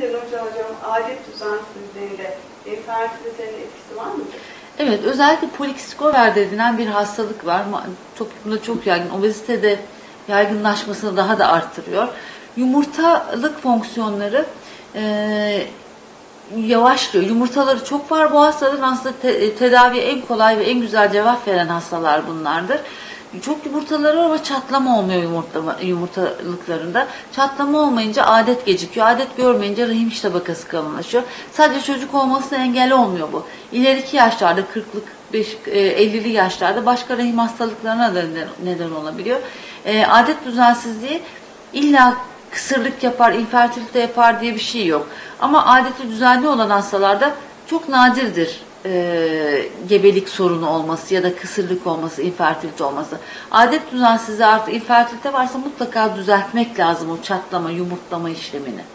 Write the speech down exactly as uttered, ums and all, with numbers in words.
Nurcan Hocam, adet düzensizliğinde infertilitenin etkisi var mıdır? Evet, özellikle polikisikover denilen bir hastalık var. Toplumda çok yaygın. Obezitede yaygınlaşmasını daha da arttırıyor. Yumurtalık fonksiyonları e, yavaşlıyor. Yumurtaları çok var bu hastalığın. Aslında te tedaviye en kolay ve en güzel cevap veren hastalar bunlardır. Çok yumurtaları var ama çatlama olmuyor yumurta, yumurtalıklarında. Çatlama olmayınca adet gecikiyor. Adet görmeyince rahim iç tabakası kalınlaşıyor. Sadece çocuk olmasına engel olmuyor bu. İleriki yaşlarda, kırklık, ellili yaşlarda başka rahim hastalıklarına da neden olabiliyor. E, adet düzensizliği illa kısırlık yapar, infertilite yapar diye bir şey yok. Ama adeti düzenli olan hastalarda çok nadirdir e, gebelik sorunu olması ya da kısırlık olması, infertilite olması. Adet düzensizliği artı infertilite varsa mutlaka düzeltmek lazım o çatlama, yumurtlama işlemini.